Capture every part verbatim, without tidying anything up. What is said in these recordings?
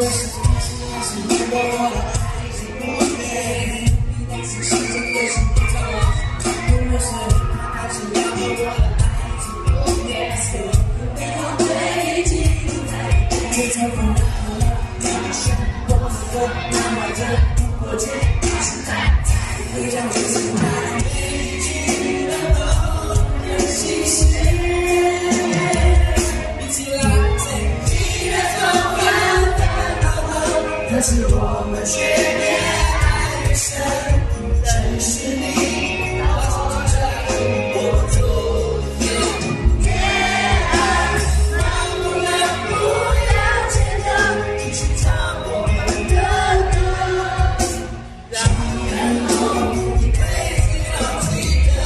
可是我们却越爱越深，认识你，抱着我左右。越爱，能不能不要间隔，一起唱我们的歌，让然后一辈子都记得。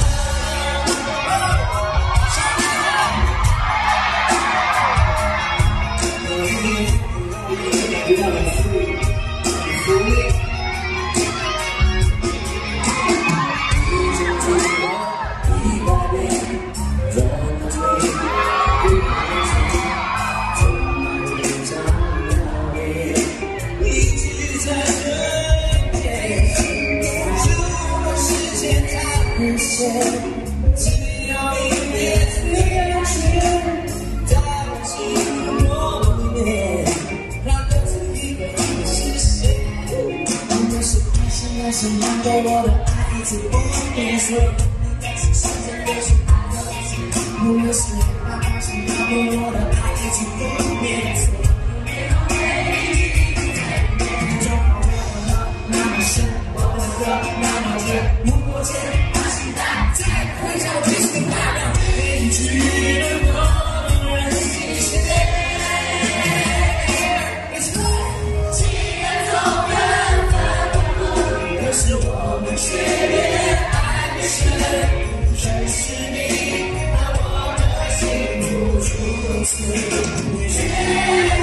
只要一辈子年轻，在我心窝里面，让各自以为你是谁？我们是爱情的信仰，对我的爱一直不变，所以你该是时间流逝爱的一切。无论是爱还是爱，对我的爱一直不变，所以没有回忆在里面，就好我了那么深，我的歌那么远，不过间。回家必须代表悲剧的动人心弦，情人总缘分不同，可是我们却越爱越深，认识你，把我的心付出如此。